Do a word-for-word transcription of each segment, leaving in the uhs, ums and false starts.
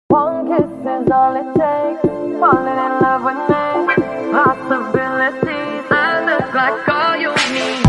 One kiss is all it takes. Falling in love with me. Possibilities. I look like all you need.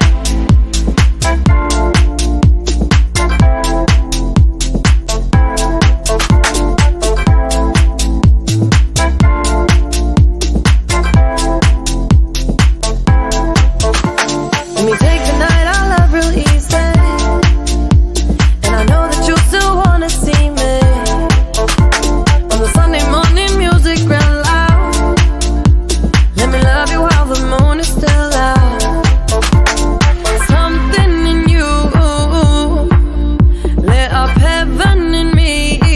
Let me take the night out love real easy. And I know that you still wanna see me. On the Sunday morning music real loud. Let me love you while the moon is still out. Something in you lit up heaven in me.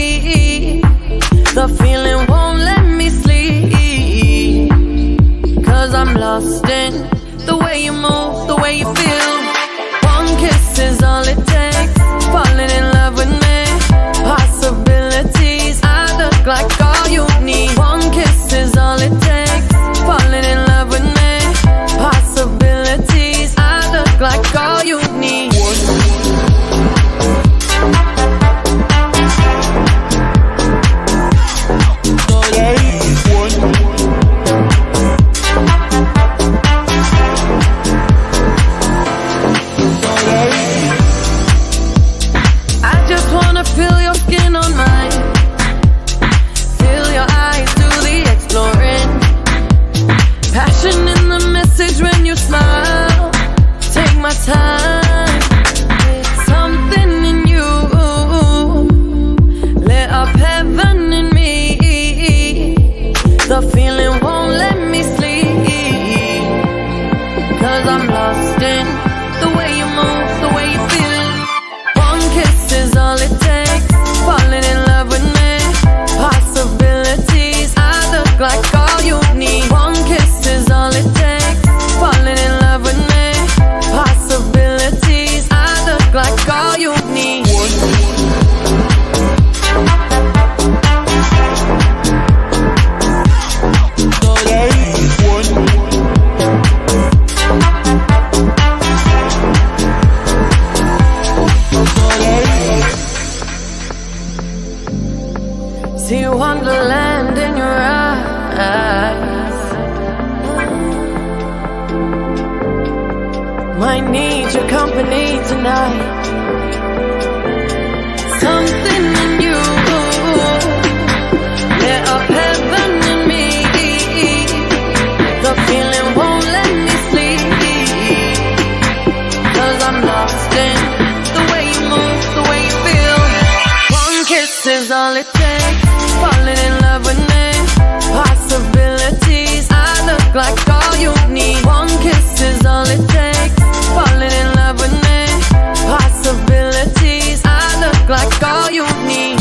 The feeling won't let me sleep. Cause I'm lost in the way you move, the way you feel. One kiss is all it takes. Falling in love with me. Possibilities. I look like all you need. One kiss is all it takes. Falling in love with me. Possibilities. I look like all you need. I just wanna feel your skin on mine. Feel your eyes do the exploring. Passion in the message when you smile. Take my time. Something in you lit up heaven in me. The feeling won't let me sleep. Cause I'm lost in the way you move, the way you feel. One kiss is all it takes. Falling in love with me. Possibilities. I look like all you need. One kiss is all it takes. Falling in love with me. Possibilities. I look like all you need. See wonderland in your eyes. Might need your company tonight. Something in you lit up heaven in me. The feeling won't let me sleep. Cause I'm lost in the way you move, the way you feel. One kiss is all it takes. Falling in love with me. Possibilities. I look like all you need. One kiss is all it takes. Falling in love with me. Possibilities. I look like all you need.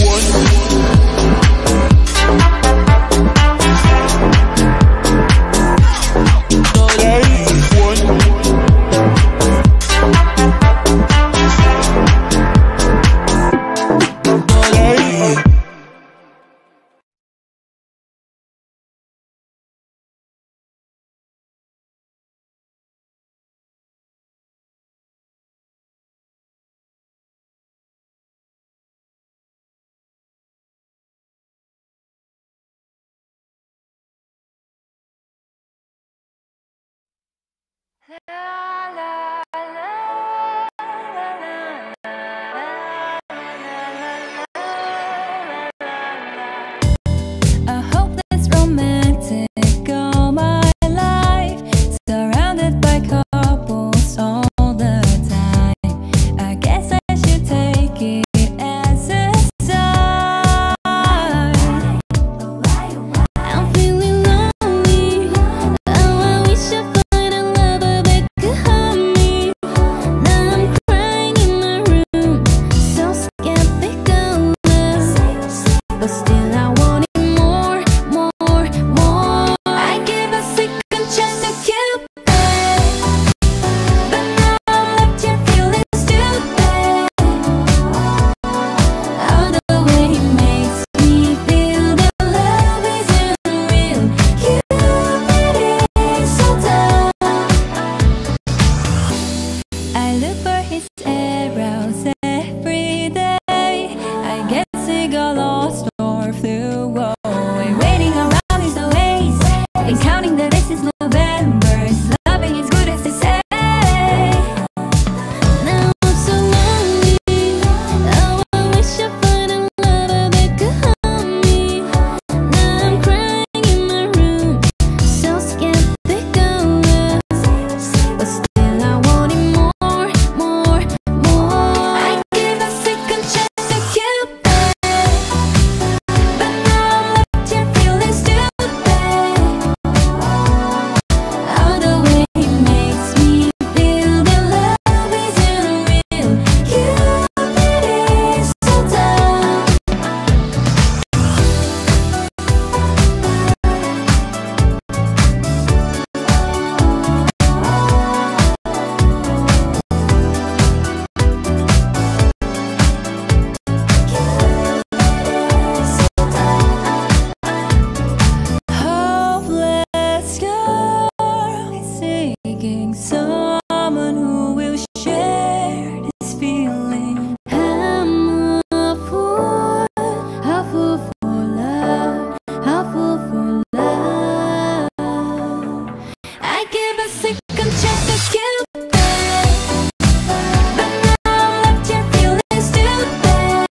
I hope that's romantic all my life. Surrounded by couples all the time. I guess I should take it as a sign. I'm feeling lonely. Oh, I wish I find a lover that could hug me. Now I'm crying in my room, so skeptical, but still I want it more, more, more. I gave a second chance to Cupid, but now I'm left here feeling stupid. Oh, the way he makes me feel that love isn't real. Cupid is so dumb. I look for his arrows every day. I guess he got lost or through. Oh, we're waiting around is the ways, and counting the days since November. Loving is good as they say. Now I'm so lonely. Oh, I wish I find a lover that could hold me. Now I'm crying in my room, so skeptical of us, but still I want it more, more, more. I give a second chance to Cupid, but now I'm left here feeling stupid. All the way it makes me feel that love isn't real. Cupid is so dumb. Hopeless girl seeking someone who will share this feeling. I'm a fool, a fool for love, a fool for love. I give a second chance to Cupid, but now I'm left here feeling stupid.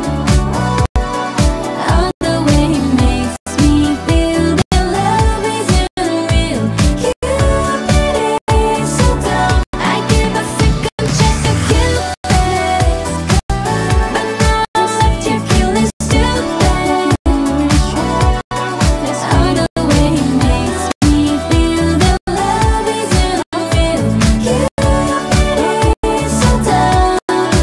All the way it makes me feel that love isn't real. Cupid is so dumb. I give a second chance to Cupid, but now I'm left here feeling stupid. All the way it makes me feel that love isn't real. Cupid is so dumb.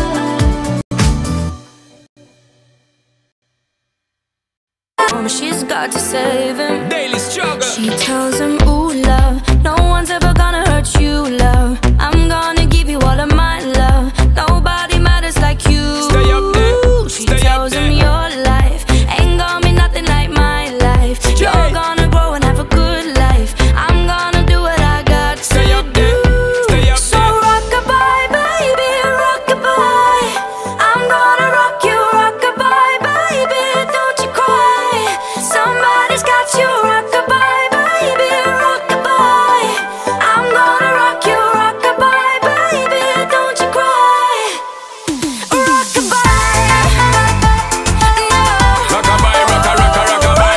She's got to save him. Daily struggle. She tells him, ooh, love, no one's ever gonna hurt you, love. I'm gonna give you all of my love. Nobody matters like you. Stay up there. She Stay up tells there. him your life ain't gonna be nothing like my life. You're Yeah. gonna grow and have a good life. I'm gonna do what I got to Stay up do. there. Stay up So there. rock-a-bye, baby, rock-a-bye. I'm gonna rock you, rock-a-bye, baby, don't you cry. Somebody's got you, rock-a-bye, baby, rock-a-bye. I'm gonna rock you, rock-a-bye, baby, don't you cry. Rock-a-bye, no. Rockabye, rocka, rocka, rockabye.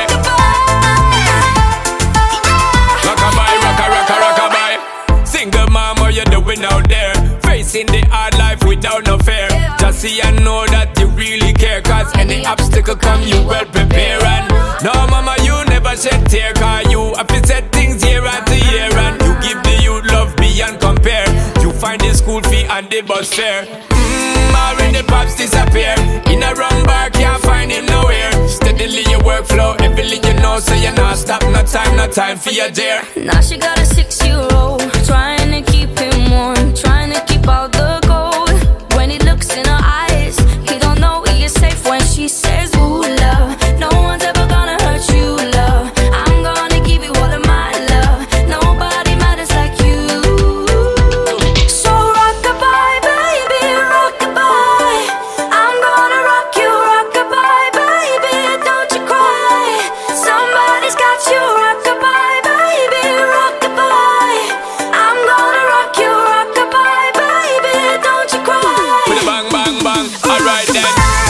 Rockabye, rocka, rocka, rockabye. Single mom, what you doing out there? Facing the hard life without no fear. Just see and know that you really care, cause any obstacle come, you well prepare. And no, mama, you never shed tear, cause you have to set things year after year. And you give the youth love beyond compare. You find the school fee and the bus fare. Mmm, already pops disappear. In a wrong bar, can't find him nowhere. Steadily your workflow, everything you know, so you're not stop, no time, no time for your dear. Now she got a six-year-old, trying to keep him warm, trying to keep out the cold. When he looks in her eyes, he don't know he is safe when she says, ooh, love, no one's ever gonna hurt you, love. I'm gonna give you all of my love. Nobody matters like you. So rock-a-bye, baby, rock-a-bye. I'm gonna rock you, rock-a-bye, baby, don't you cry. Somebody's got you, rock-a-bye, baby, rock-a-bye. I'm gonna rock you, rock-a-bye, baby, don't you cry. With a bang, bang, bang, alright then.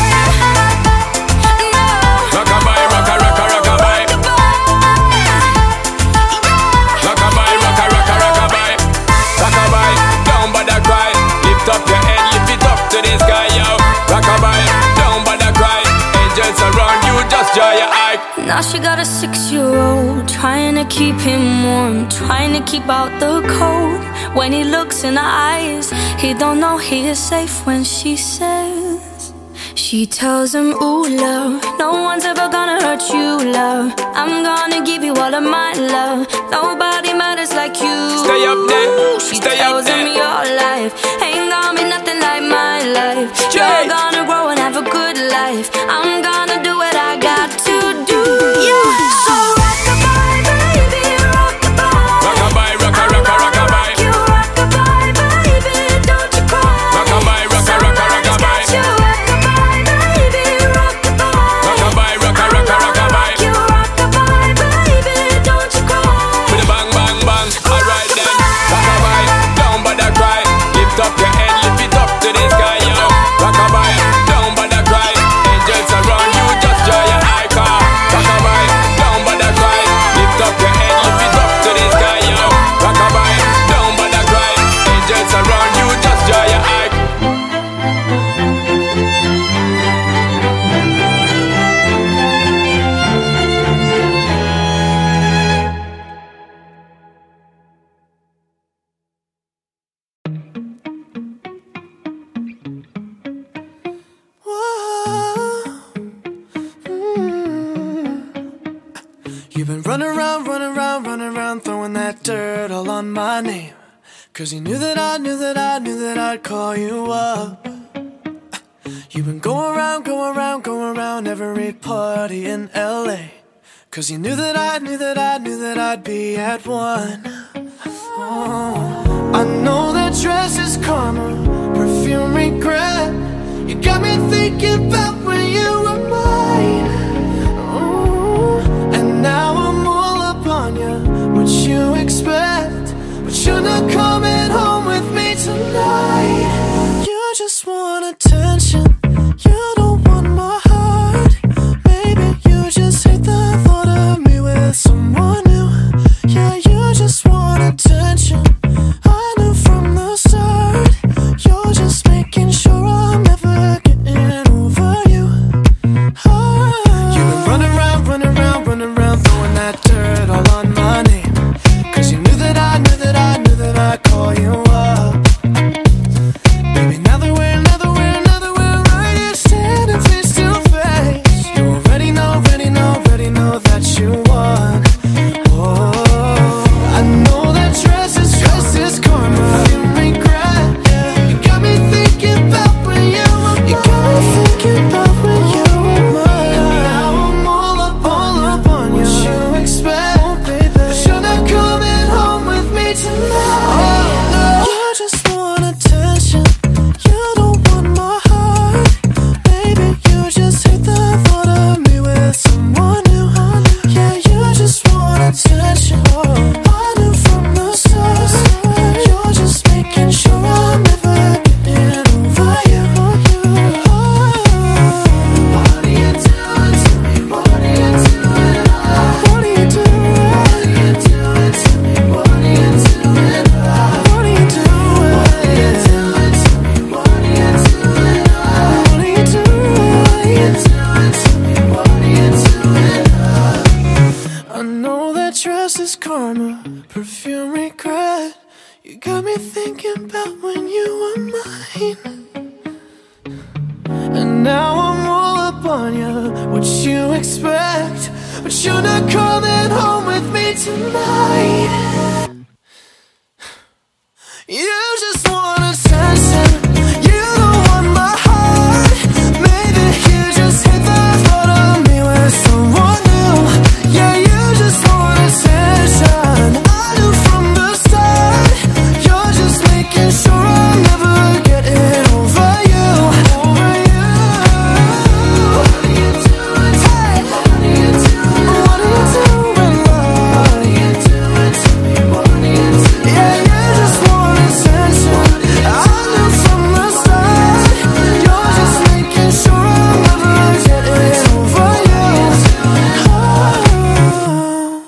No. Rockabye, rocka, rocka, rockabye. Rockabye, rocka, rocka, rockabye. Rockabye, don't bother cry. Lift up your head, lift it up to the sky, yo. Rockabye, don't bother cry. Angels around you, just dry your eye. Now she got a six-year-old, trying to keep him warm, trying to keep out the cold. When he looks in her eyes, he don't know he is safe when she says, she tells him, ooh, love, no one's ever gonna hurt you, love. I'm gonna give you all of my love. Nobody matters like you. Stay up there, She stay up tells him there. your life ain't gonna be nothing like my life. Jay. You're gonna grow and have a good life. I'm gonna do what I got to do. Yeah. So rock-a-bye, baby, rock-a-bye. Rockabye, rocka, rocka, rockabye. You rock-a-bye, baby, don't you cry. Rockabye, rocka, rocka, rockabye. Somebody's got you, rock-a-bye, baby, rock-a-bye. Rockabye, rocka, rocka, You've been running around, running around, running around, throwing that dirt all on my name. Cause you knew that I knew that I knew that I'd call you up. You've been going around, going around, going around every party in L A. Cause you knew that I knew that I knew that I'd be at one. Oh, I know that dress is karma, perfume regret. You got me thinking about when you were mine. Oh, and now I'm all up on you, what you expect. But you're not coming home with me tonight. You just want attention, you don't want my heart. Maybe you just hate the thought of me with someone new. Yeah, you just want attention, I knew from the start. You're just making sure I'm never getting over you. Oh. You've been running around, running around, running around, throwing that dirt all on my name. Cause you knew that I knew that I knew that I'd call you up. Baby, now that we're, now that we're, now that we're right here standing face to face, you already know, already know, already know that you won. Oh, I know that dress is, dress is karma, you regret. Yeah. You got me thinking about when you were mine. You got me thinking about when you were mine. And now I'm all up, all up on you. What you expect, oh, baby, but you're not coming home with me tonight. Oh, no. You just want attention, you don't want my heart. Baby, you just hate the thought of me with someone new. Yeah, you just want attention, I knew from the start. You're just making sure I'm never getting over you. Oh. What are you doing to me? What are you doing? What are you doing? What are you doing to me? What are you doing? What are you doing? What are you doing to me? What are you doing? What are you doing? What are you doing to me? What are you doing? I know that dress is karma, perfume regret. You got me thinking about when you were mine. And now I'm all up on you, what you expect. But you're not coming home with me tonight. You just want attention, you don't want my heart. Maybe you just hate the thought of me with someone new. Yeah, you just want attention, I knew from the start. You're just making sure I'm never getting over you. Over you. What are you doing? Hey. What are you doing? What are you doing, love? What are you doing to me? What are you doing? Yeah, you just want attention, I knew from the start. You're just making sure I'm never getting over you. Oh.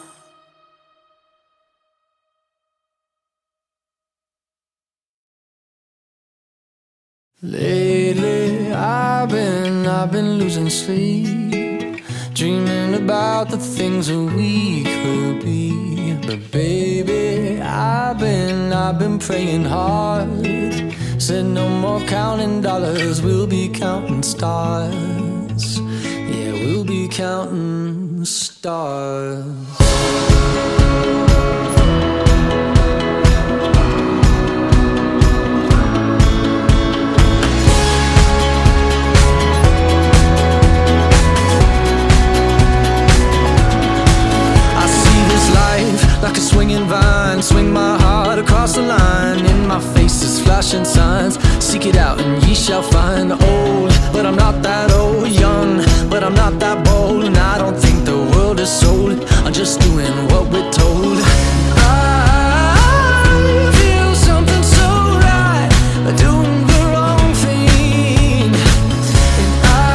Lately, I've been, I've been losing sleep, dreaming about the things that we could be. But baby, I've been, I've been praying hard. Said no more counting dollars, we'll be counting stars. Yeah, we'll be counting stars. Like a swinging vine, swing my heart across the line. In my face is flashing signs, seek it out and ye shall find. Old, but I'm not that old. Young, but I'm not that bold. And I don't think the world is sold, I'm just doing what we're told. I feel something so right, doing the wrong thing. And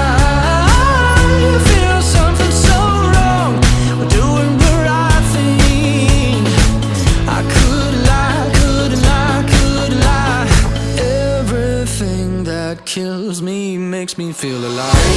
I feel something so wrong, doing the right thing. I could lie, could lie, could lie. Everything that kills me makes me feel alive.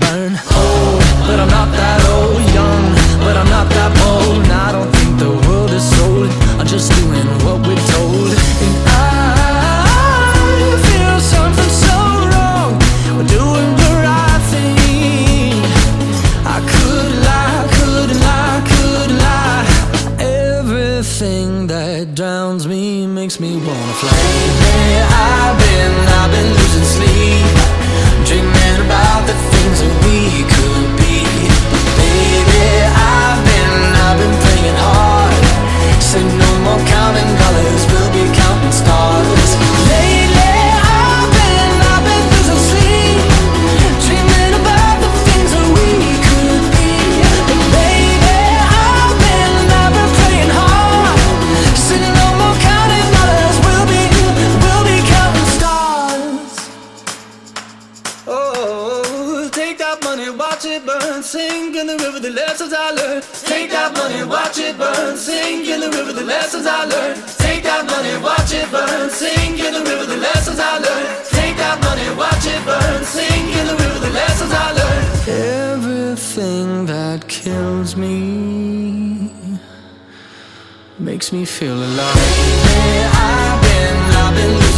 learn. Old, but I'm not that old. Young, but I'm not that bold. And I don't think the world is sold. I'm just doing what we're told. And I feel something so wrong. We're doing the right thing. I could lie, could lie, could lie. Everything that drowns me makes me wanna fly. Lately I've been, I've been losing sleep, dreaming about the things that we could be. Baby, I've been, I've been playing hard. Said no more counting dollars, we'll be counting stars. Lately I've been, I've been losing sleep, dreaming about the things that we could be. But baby, I've been, I've been playing hard. Said no more counting dollars, we'll be, we'll be counting stars. Oh, take that money, watch it burn, sink in the river, the lessons I learned. Take that money, watch it burn, sink in the river, the lessons I learned. Take that money, watch it burn, sink in the river, the lessons I learned. Take that money, watch it burn, sink in the river, the lessons I learned. Everything that kills me makes me feel alive. Lately I've been, I've been